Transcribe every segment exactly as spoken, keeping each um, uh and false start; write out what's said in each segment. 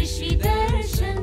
कृषि दर्शन।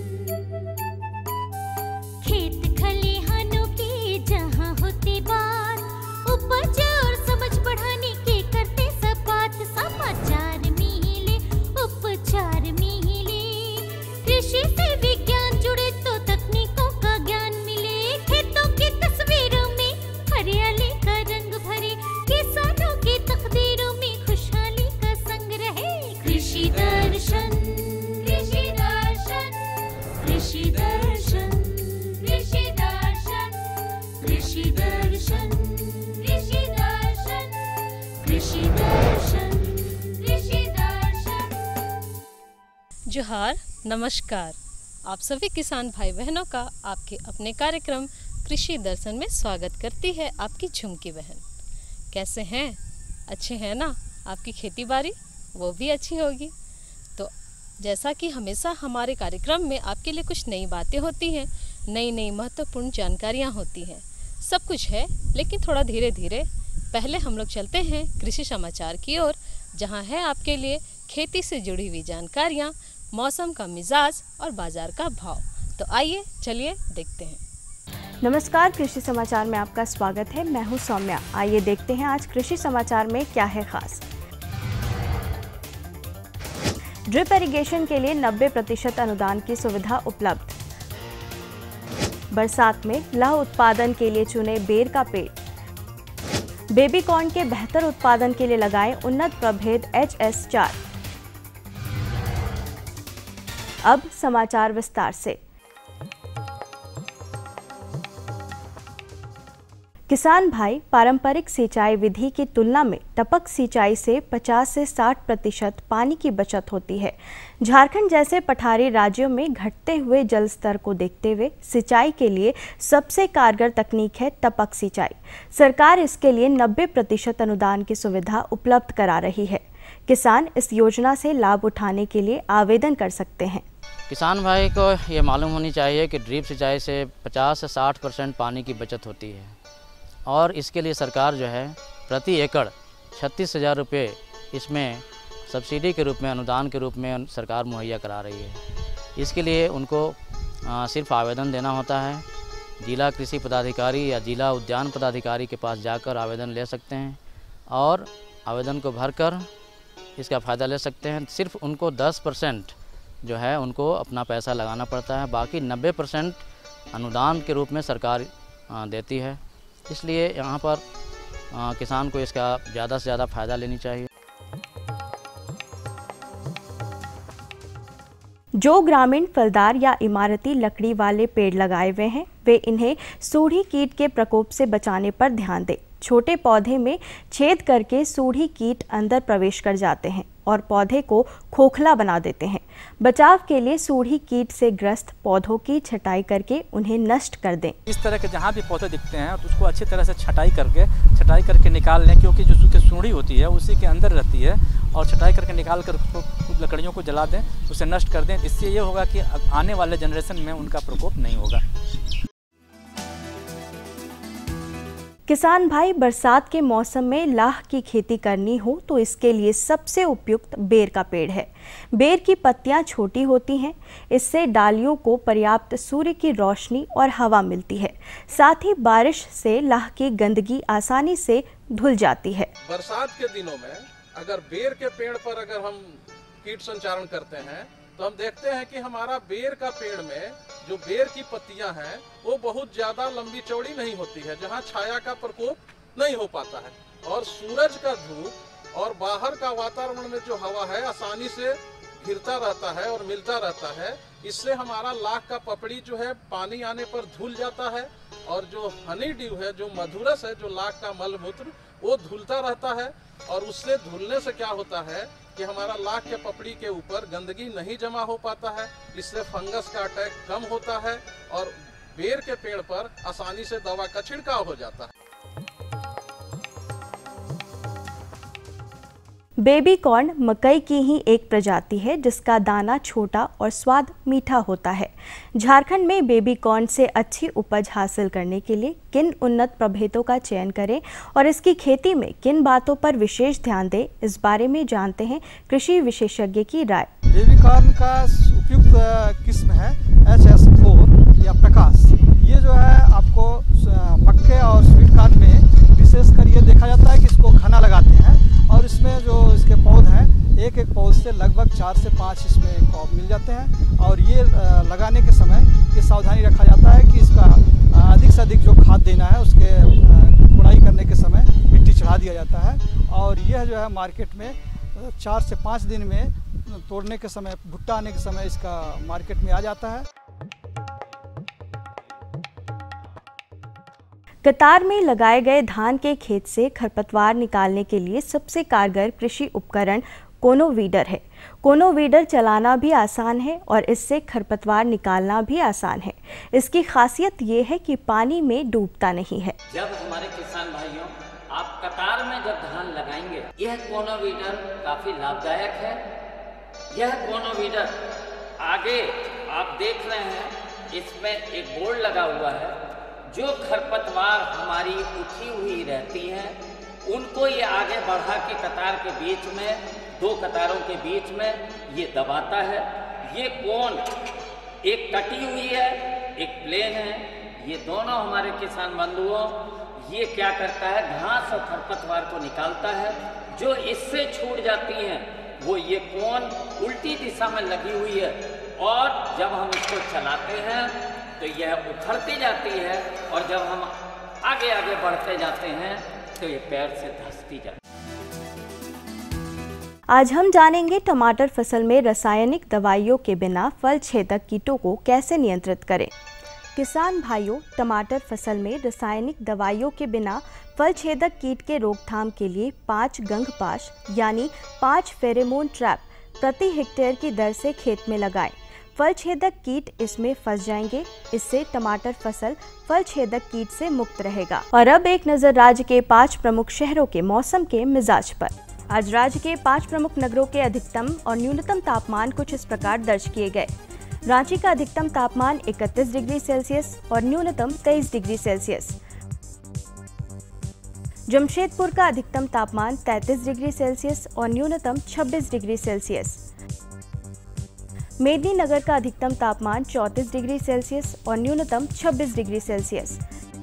खेत खलिहानों की जहाँ होती बात, उपज और समझ बढ़ाने के करते सब बात। समाचार मिले, उपचार मिले, कृषि से विज्ञान जुड़े तो तकनीकों का ज्ञान मिले। खेतों की तस्वीरों में हरियाली का रंग भरे, किसानों की तकदीरों में खुशहाली का संग रहे। कृषि दर्शन, कृषि दर्शन, कृषि दर्शन, कृषि दर्शन, कृषि दर्शन, कृषि दर्शन, कृषि दर्शन, कृषि दर्शन। जोहार, नमस्कार। आप सभी किसान भाई बहनों का आपके अपने कार्यक्रम कृषि दर्शन में स्वागत करती है आपकी झुमकी बहन। कैसे हैं? अच्छे हैं ना? आपकी खेती बाड़ी वो भी अच्छी होगी। तो जैसा कि हमेशा हमारे कार्यक्रम में आपके लिए कुछ नई बातें होती हैं, नई नई महत्वपूर्ण जानकारियां होती हैं, सब कुछ है, लेकिन थोड़ा धीरे धीरे। पहले हम लोग चलते हैं कृषि समाचार की ओर, जहां है आपके लिए खेती से जुड़ी हुई जानकारियां, मौसम का मिजाज और बाजार का भाव। तो आइए चलिए देखते हैं। नमस्कार, कृषि समाचार में आपका स्वागत है। मैं हूं सौम्या। आइए देखते हैं आज कृषि समाचार में क्या है खास। ड्रिप इरिगेशन के लिए नब्बे प्रतिशत अनुदान की सुविधा उपलब्ध। बरसात में लह उत्पादन के लिए चुने बेर का पेड़। बेबी कॉर्न के बेहतर उत्पादन के लिए लगाएं उन्नत प्रभेद एच एस चार। अब समाचार विस्तार से। किसान भाई पारंपरिक सिंचाई विधि की तुलना में टपक सिंचाई से पचास से साठ प्रतिशत पानी की बचत होती है। झारखंड जैसे पठारी राज्यों में घटते हुए जल स्तर को देखते हुए सिंचाई के लिए सबसे कारगर तकनीक है टपक सिंचाई। सरकार इसके लिए नब्बे प्रतिशत अनुदान की सुविधा उपलब्ध करा रही है। किसान इस योजना से लाभ उठाने के लिए आवेदन कर सकते हैं। किसान भाई को ये मालूम होनी चाहिए कि ड्रिप सिंचाई से पचास से साठ परसेंट पानी की बचत होती है और इसके लिए सरकार जो है प्रति एकड़ छत्तीस हज़ार रुपये इसमें सब्सिडी के रूप में, अनुदान के रूप में सरकार मुहैया करा रही है। इसके लिए उनको आ, सिर्फ आवेदन देना होता है। जिला कृषि पदाधिकारी या जिला उद्यान पदाधिकारी के पास जाकर आवेदन ले सकते हैं और आवेदन को भरकर इसका फ़ायदा ले सकते हैं। सिर्फ उनको दस परसेंट जो है उनको अपना पैसा लगाना पड़ता है, बाकी नब्बे परसेंट अनुदान के रूप में सरकार देती है। इसलिए यहाँ पर आ, किसान को इसका ज़्यादा से ज़्यादा फ़ायदा लेनी चाहिए। जो ग्रामीण फलदार या इमारती लकड़ी वाले पेड़ लगाए हुए हैं, वे इन्हें सूढ़ी कीट के प्रकोप से बचाने पर ध्यान दें। छोटे पौधे में छेद करके सूढ़ी कीट अंदर प्रवेश कर जाते हैं और पौधे को खोखला बना देते हैं। बचाव के लिए सूढ़ी कीट से ग्रस्त पौधों की छटाई करके उन्हें नष्ट कर दें। इस तरह के जहाँ भी पौधे दिखते हैं तो उसको अच्छी तरह से छटाई करके छटाई करके निकाल लें, क्योंकि जो उसकी सूढ़ी होती है उसी के अंदर रहती है, और छटाई करके निकाल कर उसको लकड़ियों को जला दें, उसे नष्ट कर दें। इससे ये होगा कि आने वाले जनरेशन में उनका प्रकोप नहीं होगा। किसान भाई बरसात के मौसम में लाह की खेती करनी हो तो इसके लिए सबसे उपयुक्त बेर का पेड़ है। बेर की पत्तियां छोटी होती हैं, इससे डालियों को पर्याप्त सूर्य की रोशनी और हवा मिलती है। साथ ही बारिश से लाह की गंदगी आसानी से धुल जाती है। बरसात के दिनों में अगर बेर के पेड़ पर अगर हम कीट संचारण करते हैं तो हम देखते हैं कि हमारा बेर का पेड़ में जो बेर की पत्तियां हैं वो बहुत ज्यादा लंबी चौड़ी नहीं होती है, जहां छाया का प्रकोप नहीं हो पाता है, और सूरज का धूप और बाहर का वातावरण में जो हवा है आसानी से घिरता रहता है और मिलता रहता है। इससे हमारा लाख का पपड़ी जो है पानी आने पर धुल जाता है, और जो हनी ड्यू है, जो मधुरस है, जो लाख का मल मूत्र, वो धुलता रहता है। और उससे धुलने से क्या होता है कि हमारा लाख के पपड़ी के ऊपर गंदगी नहीं जमा हो पाता है, इससे फंगस का अटैक कम होता है और बेर के पेड़ पर आसानी से दवा का छिड़काव हो जाता है। बेबी कॉर्न मकई की ही एक प्रजाति है जिसका दाना छोटा और स्वाद मीठा होता है। झारखंड में बेबी कॉर्न से अच्छी उपज हासिल करने के लिए किन उन्नत प्रभेदों का चयन करें और इसकी खेती में किन बातों पर विशेष ध्यान दें, इस बारे में जानते हैं कृषि विशेषज्ञ की राय। बेबी कॉर्न का उपयुक्त किस्म है एच एस फोर या प्रकाश। ये जो है आपको मक्के और स्वीट कॉर्न में विशेषकर ये देखा जाता है कि इसको घना लगाते हैं और इसमें जो इसके पौध हैं एक एक पौध से लगभग चार से पाँच इसमें कॉप मिल जाते हैं। और ये लगाने के समय ये सावधानी रखा जाता है कि इसका अधिक से अधिक जो खाद देना है उसके गुड़ाई करने के समय मिट्टी चढ़ा दिया जाता है। और यह जो है मार्केट में चार से पाँच दिन में तोड़ने के समय, भुट्टा आने के समय इसका मार्केट में आ जाता है। कतार में लगाए गए धान के खेत से खरपतवार निकालने के लिए सबसे कारगर कृषि उपकरण कोनो वीडर है। कोनो वीडर चलाना भी आसान है और इससे खरपतवार निकालना भी आसान है। इसकी खासियत ये है कि पानी में डूबता नहीं है। जब हमारे किसान भाइयों आप कतार में जब धान लगाएंगे, यह कोनो वीडर काफी लाभदायक है। यह कोनो वीडर आगे आप देख रहे हैं, इसमें एक बोर्ड लगा हुआ है। जो खरपतवार हमारी उठी हुई रहती हैं उनको ये आगे बढ़ा के कतार के बीच में, दो कतारों के बीच में ये दबाता है। ये कोन एक कटी हुई है, एक प्लेन है। ये दोनों हमारे किसान बंधुओं ये क्या करता है, घास और खरपतवार को निकालता है। जो इससे छूट जाती हैं वो ये कोन उल्टी दिशा में लगी हुई है और जब हम इसको चलाते हैं तो यह उखड़ती जाती है और जब हम आगे आगे बढ़ते जाते हैं तो ये पैर से धंसती जाती है। आज हम जानेंगे टमाटर फसल में रासायनिक दवाइयों के बिना फल छेदक कीटों को कैसे नियंत्रित करें। किसान भाइयों, टमाटर फसल में रासायनिक दवाइयों के बिना फल छेदक कीट के रोकथाम के लिए पाँच गंधपाश यानी पाँच फेरोमोन ट्रैप प्रति हेक्टेयर की दर से खेत में लगाएं। फल छेदक कीट इसमें फंस जाएंगे। इससे टमाटर फसल फल छेदक कीट से मुक्त रहेगा। और अब एक नज़र राज्य के पाँच प्रमुख शहरों के मौसम के मिजाज पर। आज राज्य के पाँच प्रमुख नगरों के अधिकतम और न्यूनतम तापमान कुछ इस प्रकार दर्ज किए गए। रांची का अधिकतम तापमान इकतीस डिग्री सेल्सियस और न्यूनतम तेईस डिग्री सेल्सियस। जमशेदपुर का अधिकतम तापमान तैंतीस डिग्री सेल्सियस और न्यूनतम छब्बीस डिग्री सेल्सियस। मेदिनीनगर का अधिकतम तापमान चौंतीस डिग्री सेल्सियस और न्यूनतम छब्बीस डिग्री सेल्सियस।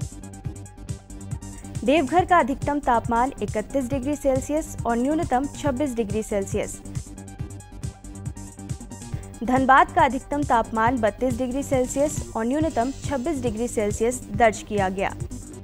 देवघर का अधिकतम तापमान इकतीस डिग्री सेल्सियस और न्यूनतम छब्बीस डिग्री सेल्सियस। धनबाद का अधिकतम तापमान बत्तीस डिग्री सेल्सियस और न्यूनतम छब्बीस डिग्री सेल्सियस दर्ज किया गया।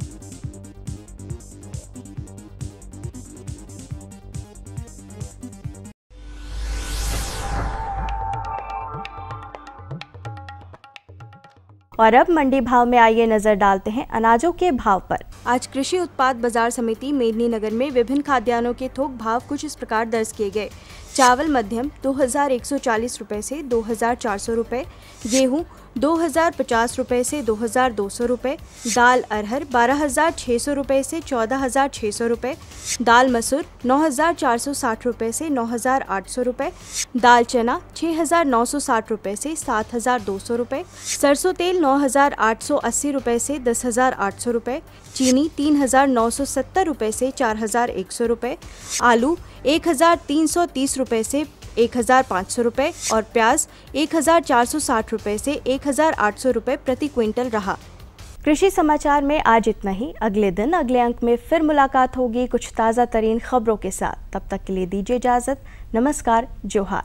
और अब मंडी भाव में आइए नजर डालते हैं अनाजों के भाव पर। आज कृषि उत्पाद बाजार समिति मेदिनीनगर में विभिन्न खाद्यान्नों के थोक भाव कुछ इस प्रकार दर्ज किए गए। चावल मध्यम दो हज़ार एक सौ चालीस रुपये से दो हज़ार चार सौ रुपये, गेहूँ दो हज़ार पचास रुपये से दो हज़ार दो सौ रुपये, दाल अरहर बारह हज़ार छः सौ रुपये से चौदह हज़ार छः सौ रुपये, दाल मसूर नौ हज़ार चार सौ साठ रुपये से नौ हज़ार आठ सौ रुपये, दाल चना छः हज़ार नौ सौ साठ रुपये से सात हज़ार दो सौ रुपये, सरसों तेल नौ हज़ार आठ सौ अस्सी रुपये से दस हज़ार आठ सौ रुपये, चीनी तीन हज़ार नौ सौ सत्तर रुपये से चार हज़ार एक सौ रुपये, आलू एक हज़ार तीन सौ तीस रुपये से एक हज़ार पाँच सौ रुपये और प्याज एक हज़ार चार सौ साठ रुपये से एक हज़ार आठ सौ रुपये प्रति क्विंटल रहा। कृषि समाचार में आज इतना ही। अगले दिन अगले अंक में फिर मुलाकात होगी कुछ ताज़ा तरीन खबरों के साथ। तब तक के लिए दीजिए इजाज़त। नमस्कार, जोहार।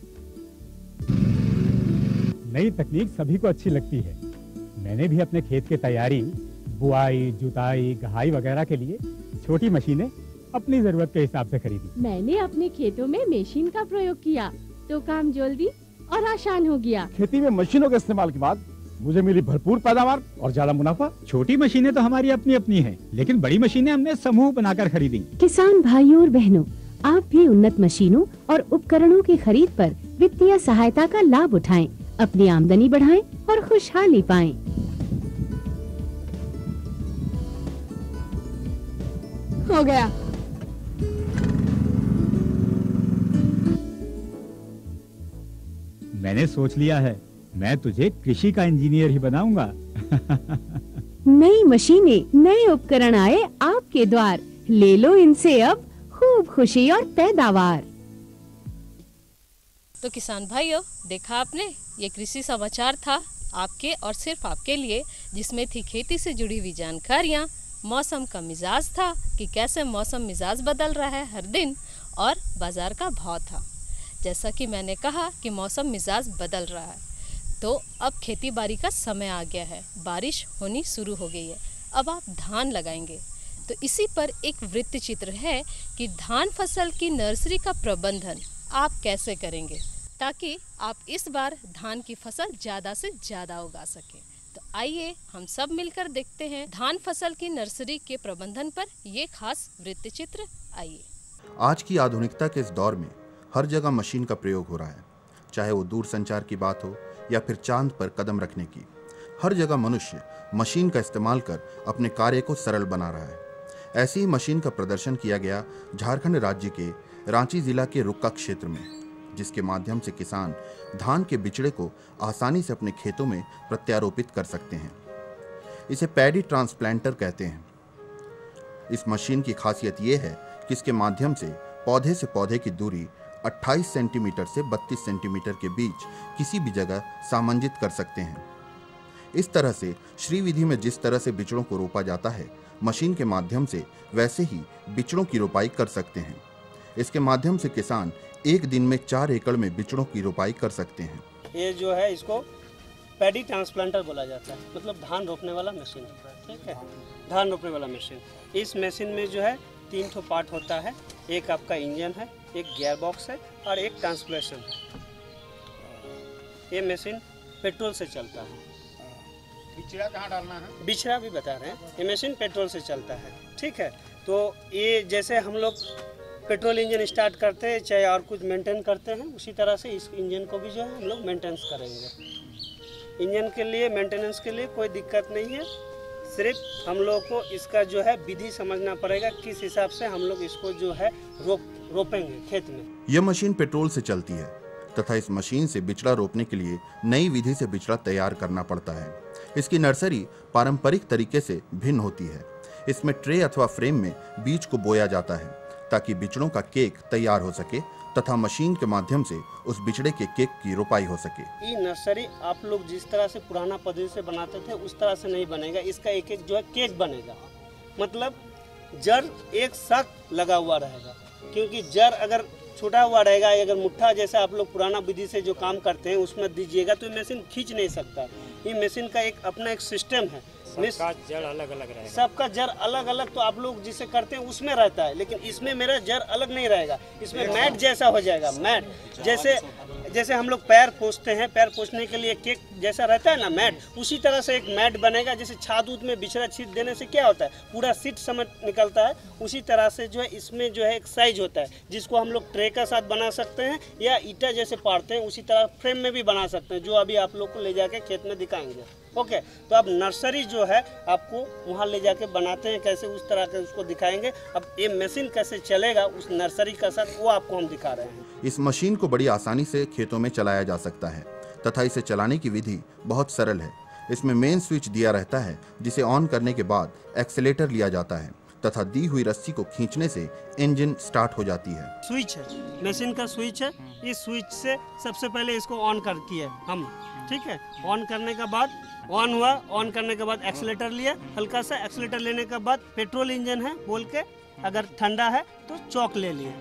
नई तकनीक सभी को अच्छी लगती है। मैंने भी अपने खेत की तैयारी, बुआई, जुताई, गहाई वगैरह के लिए छोटी मशीनें अपनी जरूरत के हिसाब से खरीदी। मैंने अपने खेतों में मशीन का प्रयोग किया तो काम जल्दी और आसान हो गया। खेती में मशीनों के इस्तेमाल के बाद मुझे मिली भरपूर पैदावार और ज्यादा मुनाफा। छोटी मशीनें तो हमारी अपनी अपनी हैं, लेकिन बड़ी मशीनें हमने समूह बनाकर खरीदी। किसान भाइयों और बहनों, आप भी उन्नत मशीनों और उपकरणों की खरीद पर वित्तीय सहायता का लाभ उठाएं, अपनी आमदनी बढ़ाएं और खुशहाली पाएं। हो गया। मैंने सोच लिया है, मैं तुझे कृषि का इंजीनियर ही बनाऊंगा। नई मशीनें, नए उपकरण आए आपके द्वार, ले लो इनसे अब खूब खुशी और पैदावार। तो किसान भाइयों, देखा आपने, ये कृषि समाचार था आपके और सिर्फ आपके लिए, जिसमें थी खेती से जुड़ी हुई जानकारियाँ, मौसम का मिजाज था कि कैसे मौसम मिजाज बदल रहा है हर दिन, और बाज़ार का भाव था। जैसा कि मैंने कहा कि मौसम मिजाज बदल रहा है, तो अब खेती बाड़ी का समय आ गया है, बारिश होनी शुरू हो गई है, अब आप धान लगाएंगे। तो इसी पर एक वृत्त चित्र है कि धान फसल की नर्सरी का प्रबंधन आप कैसे करेंगे ताकि आप इस बार धान की फसल ज़्यादा से ज़्यादा उगा सकें। तो आइए हम सब मिलकर देखते हैं धान फसल की नर्सरी के प्रबंधन पर ये खास वृत्त चित्र। आइए। आज की आधुनिकता के इस दौर में हर जगह मशीन का प्रयोग हो रहा है, चाहे वो दूर संचार की बात हो या फिर चांद पर कदम रखने की। हर जगह मनुष्य मशीन का इस्तेमाल कर अपने कार्य को सरल बना रहा है। ऐसी ही मशीन का प्रदर्शन किया गया झारखंड राज्य के रांची जिला के रुक्का क्षेत्र में, जिसके माध्यम से किसान धान के बिचड़े को आसानी से अपने खेतों में प्रत्यारोपित कर सकते हैं। इसे पैडी ट्रांसप्लांटर कहते हैं। इस मशीन की खासियत ये है कि इसके माध्यम से पौधे से पौधे की दूरी अट्ठाईस सेंटीमीटर से बत्तीस सेंटीमीटर के बीच किसी भी जगह सामंजित कर सकते हैं। इस तरह से श्रीविधि में जिस तरह से बिचड़ों को रोपा जाता है, मशीन के माध्यम से वैसे ही बिचड़ों की रोपाई कर सकते हैं। इसके माध्यम से किसान एक दिन में चार एकड़ में बिचड़ों की रोपाई कर सकते हैं। ये जो है इसको पैडी ट्रांसप्लांटर बोला जाता है, मतलब धान रोपने वाला मशीन। ठीक है, धान रोपने वाला मशीन। इस मशीन में जो है तीन ठो पार्ट होता है। एक आपका इंजन है, एक गियर बॉक्स है और एक ट्रांसलेशन है। ये मशीन पेट्रोल से चलता है। बिचड़ा कहाँ डालना है? बिचड़ा भी बता रहे हैं। ये मशीन पेट्रोल से चलता है। ठीक है, तो ये जैसे हम लोग पेट्रोल इंजन स्टार्ट करते हैं चाहे और कुछ मेंटेन करते हैं, उसी तरह से इस इंजन को भी जो है हम लोग मेंटेनेंस करेंगे। इंजन के लिए मेंटेनेंस के लिए कोई दिक्कत नहीं है, सिर्फ हम लोग को इसका जो है विधि समझना पड़ेगा, किस हिसाब से हम लोग इसको जो है रोप रोपेंगे खेत में। यह मशीन पेट्रोल से चलती है तथा इस मशीन से बिचड़ा रोपने के लिए नई विधि से बिचड़ा तैयार करना पड़ता है। इसकी नर्सरी पारंपरिक तरीके से भिन्न होती है। इसमें ट्रे अथवा फ्रेम में बीज को बोया जाता है ताकि बिचड़ों का केक तैयार हो सके तथा मशीन के माध्यम से उस बिचड़े के केक की रोपाई हो सके। ये नर्सरी आप लोग जिस तरह से पुराना पद्धति से बनाते थे उस तरह से नहीं बनेगा। इसका एक एक जो है केक बनेगा, मतलब जड़ एक साथ लगा हुआ रहेगा, क्योंकि जड़ अगर छोटा हुआ रहेगा, अगर मुट्ठा जैसा आप लोग पुराना विधि से जो काम करते हैं उसमें दीजिएगा तो ये मशीन खींच नहीं सकता। ये मशीन का एक अपना एक सिस्टम है, सबका जड़ अलग अलग रहेगा। सबका जड़ अलग अलग तो आप लोग जिसे करते हैं उसमें रहता है, लेकिन इसमें मेरा जड़ अलग नहीं रहेगा। इसमें मैट जैसा हो जाएगा। मैट जैसे जैसे हम लोग पैर पोंछते हैं, पैर पोंछने के लिए केक जैसा रहता है ना मैट, उसी तरह से एक मैट बनेगा। जैसे छाद उद में बिचड़ा छीट देने से क्या होता है, पूरा सीट समेत निकलता है, उसी तरह से जो है इसमें जो है एक साइज होता है जिसको हम लोग ट्रे का साथ बना सकते हैं या ईटा जैसे पाड़ते हैं उसी तरह फ्रेम में भी बना सकते हैं, जो अभी आप लोग को ले जाके खेत में दिखाएंगे। ओके, तो अब नर्सरी जो है आपको वहाँ ले जाके बनाते हैं कैसे, उस तरह के उसको दिखाएंगे। अब ये मशीन कैसे चलेगा उस नर्सरी का साथ, वो आपको हम दिखा रहे हैं। इस मशीन को बड़ी आसानी से खेतों में चलाया जा सकता है तथा इसे चलाने की विधि बहुत सरल है। इसमें मेन स्विच दिया रहता है जिसे ऑन करने के बाद एक्सीलेटर लिया जाता है तथा दी हुई रस्सी को खींचने से इंजन स्टार्ट हो जाती है। स्विच है, मशीन का स्विच है। इस स्विच से सबसे पहले इसको ऑन कर किए हम, ठीक है। ऑन करने के बाद ऑन हुआ, ऑन करने के बाद एक्सीलेटर लिया, हल्का सा एक्सीलेटर लेने के बाद पेट्रोल इंजन है बोल के, अगर ठंडा है तो चौक ले लिए।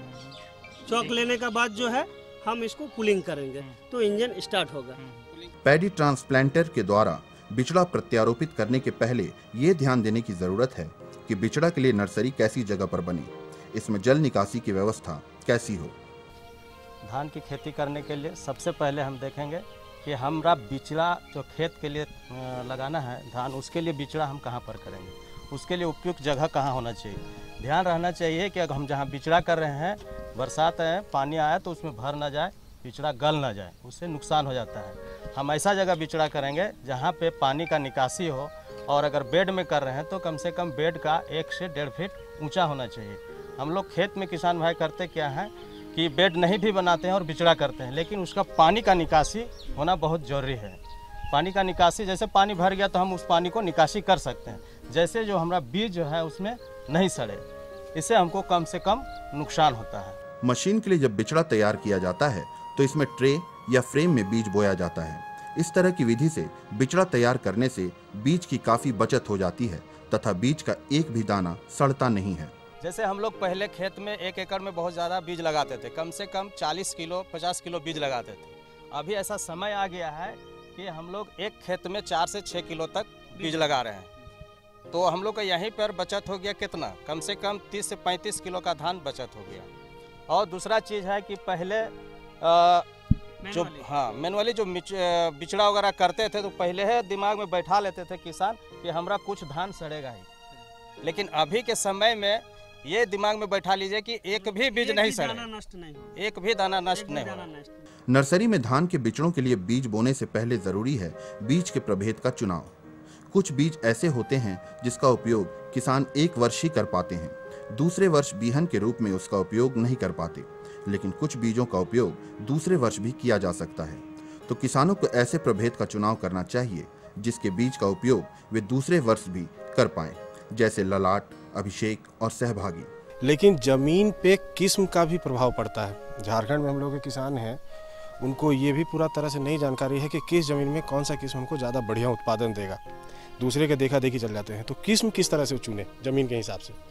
चौक लेने के बाद जो है हम इसको कूलिंग करेंगे तो इंजन स्टार्ट होगा। पैडी ट्रांसप्लांटर के द्वारा बिचड़ा प्रत्यारोपित करने के पहले ये ध्यान देने की जरूरत है कि बिचड़ा के लिए नर्सरी कैसी जगह पर बने, इसमें जल निकासी की व्यवस्था कैसी हो। धान की खेती करने के लिए सबसे पहले हम देखेंगे कि हमारा बिचड़ा जो खेत के लिए लगाना है धान, उसके लिए बिचड़ा हम कहाँ पर करेंगे, उसके लिए उपयुक्त जगह कहाँ होना चाहिए। ध्यान रहना चाहिए कि अगर हम जहाँ बिचड़ा कर रहे हैं, बरसात है, पानी आया तो उसमें भर ना जाए, बिचड़ा गल ना जाए, उससे नुकसान हो जाता है। हम ऐसा जगह बिचड़ा करेंगे जहाँ पे पानी का निकासी हो, और अगर बेड में कर रहे हैं तो कम से कम बेड का एक से डेढ़ फीट ऊंचा होना चाहिए। हम लोग खेत में किसान भाई करते क्या है कि बेड नहीं भी बनाते हैं और बिचड़ा करते हैं, लेकिन उसका पानी का निकासी होना बहुत ज़रूरी है। पानी का निकासी, जैसे पानी भर गया तो हम उस पानी को निकासी कर सकते हैं, जैसे जो हमारा बीज जो है उसमें नहीं सड़े, इससे हमको कम से कम नुकसान होता है। मशीन के लिए जब बिचड़ा तैयार किया जाता है तो इसमें ट्रे या फ्रेम में बीज बोया जाता है। इस तरह की विधि से बिचड़ा तैयार करने से बीज की काफी बचत हो जाती है तथा बीज का एक भी दाना सड़ता नहीं है। जैसे हम लोग पहले खेत में एक एकड़ में बहुत ज़्यादा बीज लगाते थे, कम से कम चालीस किलो पचास किलो बीज लगाते थे। अभी ऐसा समय आ गया है कि हम लोग एक खेत में चार से छः किलो तक बीज लगा रहे हैं। तो हम लोग का यहीं पर बचत हो गया कितना, कम से कम तीस से पैंतीस किलो का धान बचत हो गया। और दूसरा चीज़ है कि पहले आ, जो हाँ मैनुअली जो बिचड़ा वगैरह करते थे तो पहले है दिमाग में बैठा लेते थे किसान कि हमारा कुछ धान सड़ेगा ही। लेकिन अभी के समय में ये दिमाग में बैठा लीजिए कि एक भी बीज नहीं सड़ेगा, नष्ट नहीं हो, एक भी दाना नष्ट नहीं होगा। नर्सरी में धान के बिचड़ों के लिए बीज बोने से पहले जरूरी है बीज के प्रभेद का चुनाव। कुछ बीज ऐसे होते हैं जिसका उपयोग किसान एक वर्ष ही कर पाते हैं, दूसरे वर्ष बीहन के रूप में उसका उपयोग नहीं कर पाते, लेकिन कुछ बीजों का उपयोग दूसरे वर्ष भी किया जा सकता है। तो किसानों को ऐसे प्रभेद का चुनाव करना चाहिए जिसके बीज का उपयोग वे दूसरे वर्ष भी कर पाएं, जैसे ललाट, अभिषेक और सहभागी। लेकिन जमीन पे किस्म का भी प्रभाव पड़ता है। झारखंड में हम लोग के किसान हैं, उनको ये भी पूरा तरह से नहीं जानकारी है कि किस जमीन में कौन सा किस्म हमको ज़्यादा बढ़िया उत्पादन देगा। दूसरे के देखा देखी चल जाते हैं, तो किस्म किस तरह से चुने जमीन के हिसाब से?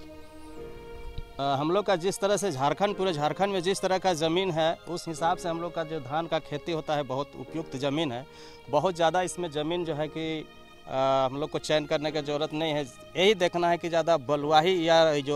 आ, हम लोग का जिस तरह से झारखंड पूरे झारखंड में जिस तरह का ज़मीन है उस हिसाब से हम लोग का जो धान का खेती होता है बहुत उपयुक्त ज़मीन है। बहुत ज़्यादा इसमें ज़मीन जो है कि आ, हम लोग को चयन करने की ज़रूरत नहीं है। यही देखना है कि ज़्यादा बलुआही या जो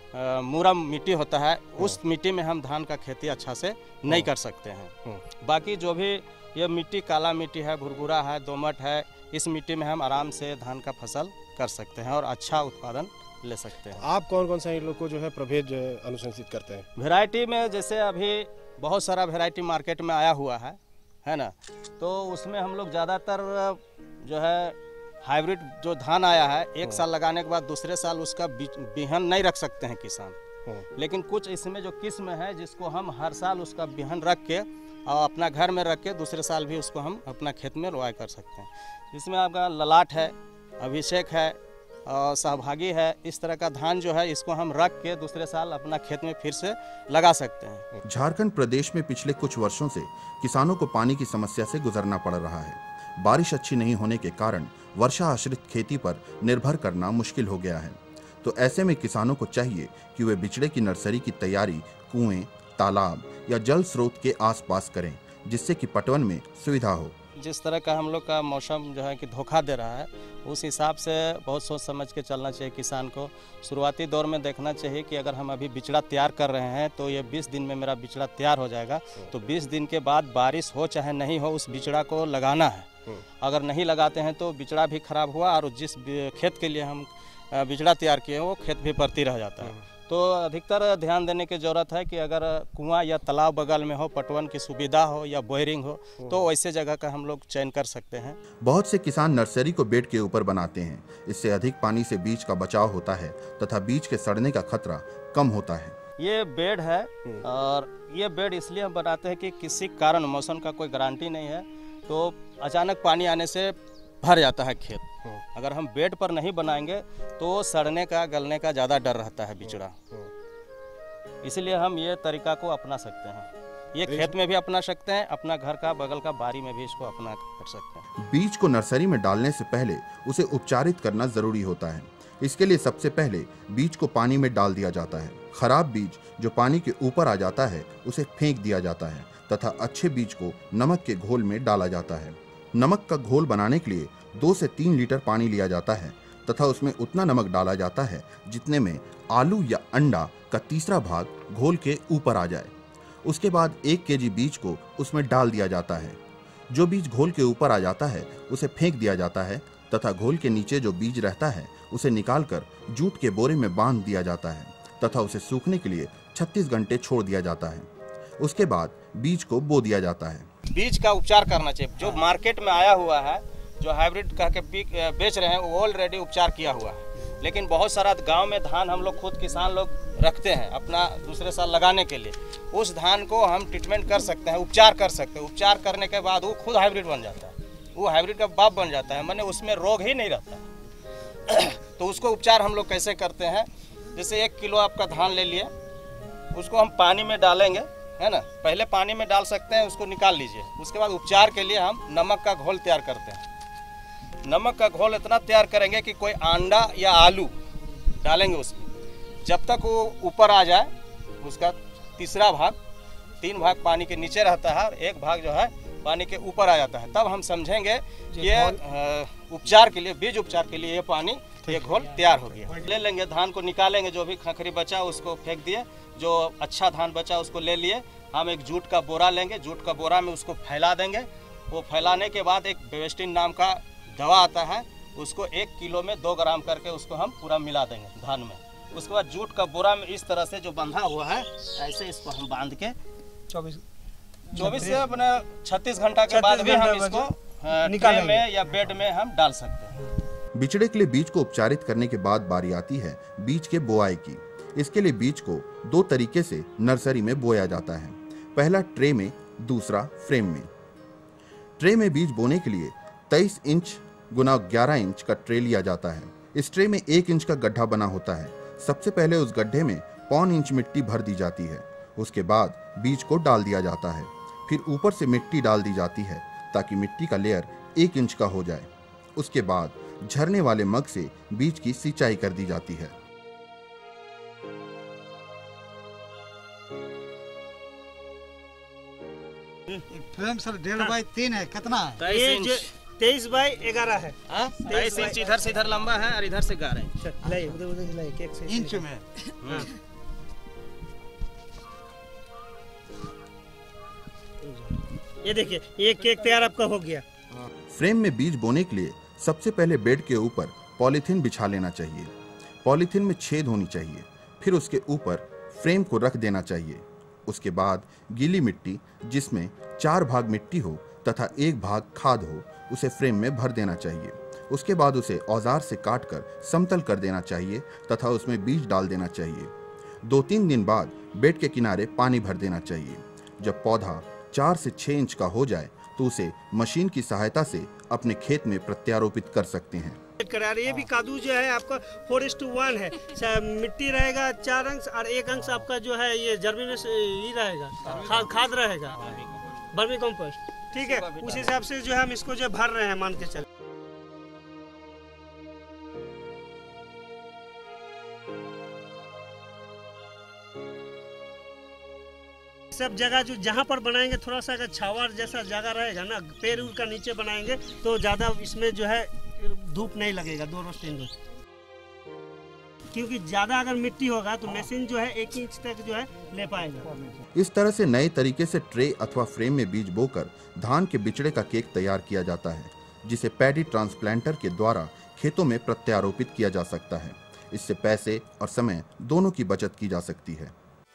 मुरम मिट्टी होता है उस मिट्टी में हम धान का खेती अच्छा से नहीं कर सकते हैं। बाकी जो भी ये मिट्टी काला मिट्टी है, भुरभुरा है, दोमट है, इस मिट्टी में हम आराम से धान का फसल कर सकते हैं और अच्छा उत्पादन ले सकते हैं। आप कौन कौन सा इन लोग को जो है प्रभेद अनुशंसित करते हैं? वैरायटी में जैसे अभी बहुत सारा वैरायटी मार्केट में आया हुआ है है ना, तो उसमें हम लोग ज़्यादातर जो है हाइब्रिड जो धान आया है एक साल लगाने के बाद दूसरे साल उसका बिहन नहीं रख सकते हैं किसान। लेकिन कुछ इसमें जो किस्म है जिसको हम हर साल उसका बिहन रख के और अपना घर में रख के दूसरे साल भी उसको हम अपना खेत में रोआई कर सकते हैं। जिसमें आपका ललाट है, अभिषेक है और सहभागी है। इस तरह का धान जो है इसको हम रख के दूसरे साल अपना खेत में फिर से लगा सकते हैं। झारखंड प्रदेश में पिछले कुछ वर्षों से किसानों को पानी की समस्या से गुजरना पड़ रहा है। बारिश अच्छी नहीं होने के कारण वर्षा आश्रित खेती पर निर्भर करना मुश्किल हो गया है। तो ऐसे में किसानों को चाहिए कि वे बिचड़े की नर्सरी की तैयारी कुएं, तालाब या जल स्रोत के आसपास करें, जिससे कि पटवन में सुविधा हो। जिस तरह का हम लोग का मौसम जो है कि धोखा दे रहा है उस हिसाब से बहुत सोच समझ के चलना चाहिए किसान को। शुरुआती दौर में देखना चाहिए कि अगर हम अभी बिचड़ा तैयार कर रहे हैं तो ये बीस दिन में मेरा बिचड़ा तैयार हो जाएगा, तो बीस दिन के बाद बारिश हो चाहे नहीं हो उस बिचड़ा को लगाना है। अगर नहीं लगाते हैं तो बिचड़ा भी खराब हुआ और जिस खेत के लिए हम बिचड़ा तैयार किए हैं वो खेत भी परती रह जाता है। तो अधिकतर ध्यान देने की ज़रूरत है कि अगर कुआं या तालाब बगल में हो, पटवन की सुविधा हो या बोरिंग हो तो वैसे जगह का हम लोग चयन कर सकते हैं। बहुत से किसान नर्सरी को बेड के ऊपर बनाते हैं। इससे अधिक पानी से बीज का बचाव होता है तथा बीज के सड़ने का खतरा कम होता है। ये बेड है और ये बेड इसलिए हम बनाते हैं कि किसी कारण मौसम का कोई गारंटी नहीं है तो अचानक पानी आने से भर जाता है खेत। अगर हम बेड पर नहीं बनाएंगे तो सड़ने का, गलने का ज़्यादा डर रहता है बिचड़ा। इसलिए हम ये तरीका को अपना सकते हैं। ये खेत में भी अपना सकते हैं, अपना घर का बगल का बारी में भी इसको अपना कर सकते हैं। बीज को नर्सरी में डालने से पहले उसे उपचारित करना जरूरी होता है। इसके लिए सबसे पहले बीज को पानी में डाल दिया जाता है। खराब बीज जो पानी के ऊपर आ जाता है उसे फेंक दिया जाता है तथा अच्छे बीज को नमक के घोल में डाला जाता है। नमक का घोल बनाने के लिए दो से तीन लीटर पानी लिया जाता है तथा उसमें उतना नमक डाला जाता है जितने में आलू या अंडा का तीसरा भाग घोल के ऊपर आ जाए। उसके बाद एक केजी बीज को उसमें डाल दिया जाता है। जो बीज घोल के ऊपर आ जाता है उसे फेंक दिया जाता है तथा घोल के नीचे जो बीज रहता है उसे निकालकर जूट के बोरे में बांध दिया जाता है तथा उसे सूखने के लिए छत्तीस घंटे छोड़ दिया जाता है। उसके बाद बीज को बो दिया जाता है। बीज का उपचार करना चाहिए। जो मार्केट में आया हुआ है, जो हाइब्रिड कह के बेच रहे हैं वो ऑलरेडी उपचार किया हुआ है। लेकिन बहुत सारा गांव में धान हम लोग खुद किसान लोग रखते हैं अपना दूसरे साल लगाने के लिए। उस धान को हम ट्रीटमेंट कर सकते हैं, उपचार कर सकते हैं। उपचार करने के बाद वो खुद हाइब्रिड बन जाता है, वो हाइब्रिड का बाप बन जाता है, माने उसमें रोग ही नहीं रहता। तो उसको उपचार हम लोग कैसे करते हैं, जैसे एक किलो आपका धान ले लिए, उसको हम पानी में डालेंगे है ना, पहले पानी में डाल सकते हैं, उसको निकाल लीजिए। उसके बाद उपचार के लिए हम नमक का घोल तैयार करते हैं। नमक का घोल इतना तैयार करेंगे कि कोई अंडा या आलू डालेंगे उसमें, जब तक वो ऊपर आ जाए, उसका तीसरा भाग, तीन भाग पानी के नीचे रहता है और एक भाग जो है पानी के ऊपर आ जाता है, तब हम समझेंगे ये उपचार के लिए, बीज उपचार के लिए ये पानी, ये घोल तैयार हो गया। ले लेंगे धान को, निकालेंगे, जो भी खखरी बचा उसको फेंक दिए, जो अच्छा धान बचा उसको ले लिए। हम एक जूट का बोरा लेंगे, जूट का बोरा में उसको फैला देंगे। वो फैलाने के बाद एक बेवेस्टिन नाम का दवा आता है, उसको एक किलो में दो ग्राम करके उसको हम पूरा मिला देंगे धान में। उसके बाद जूट का बोरा में इस तरह से जो बंधा हुआ है, ऐसे इसको हम बांध के चौबीस चौबीस से अपने छत्तीस घंटा के बाद भी हम इसको ट्रे में या बेड में हम डाल सकते हैं। बिचड़े के लिए बीज को उपचारित करने के बाद बारी आती है बीज के बोआई की। इसके लिए बीज को दो तरीके से नर्सरी में बोया जाता है, पहला ट्रे में, दूसरा फ्रेम में। ट्रे में बीज बोने के लिए तेईस इंच गुना ग्यारह इंच का ट्रे लिया जाता है। इस ट्रे में एक इंच का गड्ढा बना होता है। सबसे पहले उस गड्ढे में पौन इंच मिट्टी भर दी जाती है। उसके बाद बीज को डाल दिया जाता है, फिर ऊपर से मिट्टी डाल दी जाती है ताकि मिट्टी का लेयर एक इंच का हो जाए। उसके बाद झरने वाले मग से बीज की सिंचाई कर दी जाती है। फ्रेम सर डेढ़ बाई तीन है, कितना है? ये तेईस बाई ग्यारह है। तेईस इंच इधर से इधर लंबा है और इधर से ग्यारह इंच में। ये देखिए, ये केक तैयार आपका हो गया। फ्रेम में बीज बोने के लिए सबसे पहले बेड के ऊपर पॉलीथीन बिछा लेना चाहिए। पॉलीथीन में छेद होनी चाहिए, फिर उसके ऊपर फ्रेम को रख देना चाहिए। उसके बाद गीली मिट्टी, जिसमें चार भाग मिट्टी हो तथा एक भाग खाद हो, उसे फ्रेम में भर देना चाहिए। उसके बाद उसे औजार से काटकर समतल कर देना चाहिए तथा उसमें बीज डाल देना चाहिए। दो तीन दिन बाद बेड के किनारे पानी भर देना चाहिए। जब पौधा चार से छह इंच का हो जाए तो उसे मशीन की सहायता से अपने खेत में प्रत्यारोपित कर सकते हैं। ये भी कादू जो है आपका फोर इस टू वन है, मिट्टी रहेगा चार अंश और एक अंश आपका जो है ये जर्मी में ही रहेगा, खाद खाद रहेगा, वर्मी कंपोस्ट। ठीक है, उस हिसाब से जो है हम इसको जो भर रहे हैं, मान के चल। सब जगह जो जहाँ पर बनाएंगे, थोड़ा सा अगर छावर जैसा जगह रहेगा ना, पेड़ उड़ का नीचे बनाएंगे तो ज़्यादा इसमें जो है धूप नहीं लगेगा, दो रोज तीन रोज। क्योंकि ज़्यादा अगर मिट्टी होगा तो मशीन जो है एक इंच तक जो है ले पाएगा। इस तरह से नए तरीके से ट्रे अथवा फ्रेम में बीज बोकर धान के बिचड़े का केक तैयार किया जाता है, जिसे पैडी ट्रांसप्लांटर के द्वारा खेतों में प्रत्यारोपित किया जा सकता है। इससे पैसे और समय दोनों की बचत की जा सकती है।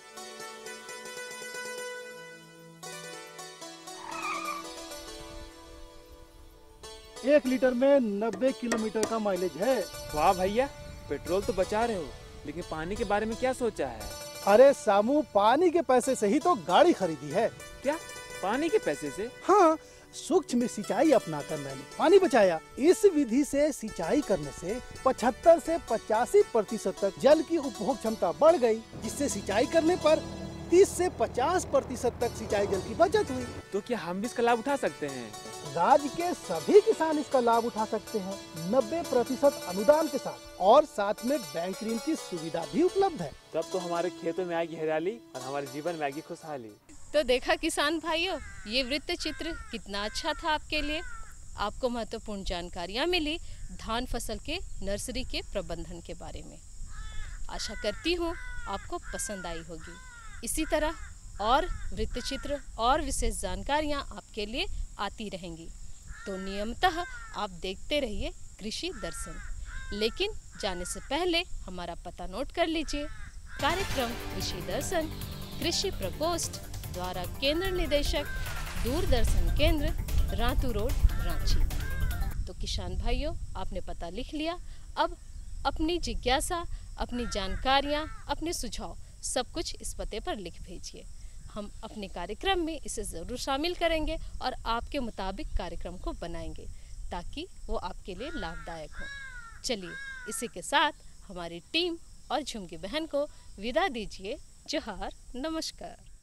एक लीटर में नब्बे किलोमीटर का माइलेज है। वाह भैया, पेट्रोल तो बचा रहे हो, लेकिन पानी के बारे में क्या सोचा है? अरे सामू, पानी के पैसे से ही तो गाड़ी खरीदी है। क्या पानी के पैसे से? हाँ, सूक्ष्म सिंचाई अपनाकर मैंने पानी बचाया। इस विधि से सिंचाई करने से पचहत्तर से पचासी प्रतिशत तक जल की उपभोग क्षमता बढ़ गई, जिससे सिंचाई करने पर तीस से पचास प्रतिशत तक सिंचाई जल की बचत हुई। तो क्या हम भी इसका लाभ उठा सकते हैं? राज्य के सभी किसान इसका लाभ उठा सकते हैं, नब्बे प्रतिशत अनुदान के साथ, और साथ में बैंक ऋण की सुविधा भी उपलब्ध है। तब तो हमारे खेतों में आएगी हरियाली और हमारे जीवन में आएगी खुशहाली। तो देखा किसान भाइयों, ये वृत्त चित्र कितना अच्छा था आपके लिए। आपको महत्वपूर्ण जानकारियाँ मिली धान फसल के नर्सरी के प्रबंधन के बारे में। आशा करती हूँ आपको पसंद आई होगी। इसी तरह और वृत्त चित्र और विशेष जानकारियाँ आपके लिए आती रहेंगी, तो नियमतः आप देखते रहिए कृषि दर्शन। लेकिन जाने से पहले हमारा पता नोट कर लीजिए। कार्यक्रम कृषि दर्शन कृषि प्रकोष्ठ द्वारा केंद्र निदेशक दूरदर्शन केंद्र, रातू रोड, रांची। तो किसान भाइयों, आपने पता लिख लिया। अब अपनी जिज्ञासा, अपनी जानकारियाँ, अपने सुझाव सब कुछ इस पते पर लिख भेजिए। हम अपने कार्यक्रम में इसे ज़रूर शामिल करेंगे और आपके मुताबिक कार्यक्रम को बनाएंगे ताकि वो आपके लिए लाभदायक हो। चलिए, इसी के साथ हमारी टीम और झुमकी बहन को विदा दीजिए। जोहार, नमस्कार।